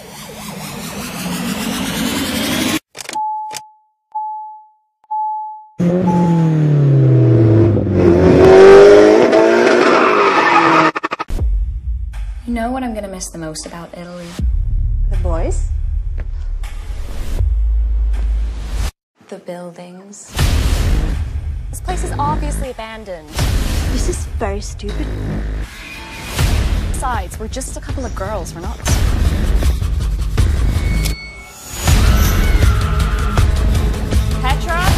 You know what I'm gonna miss the most about Italy? The boys? The buildings. This place is obviously abandoned. This is very stupid. Besides, we're just a couple of girls, we're not... Petra?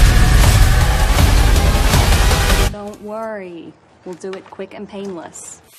Don't worry, we'll do it quick and painless.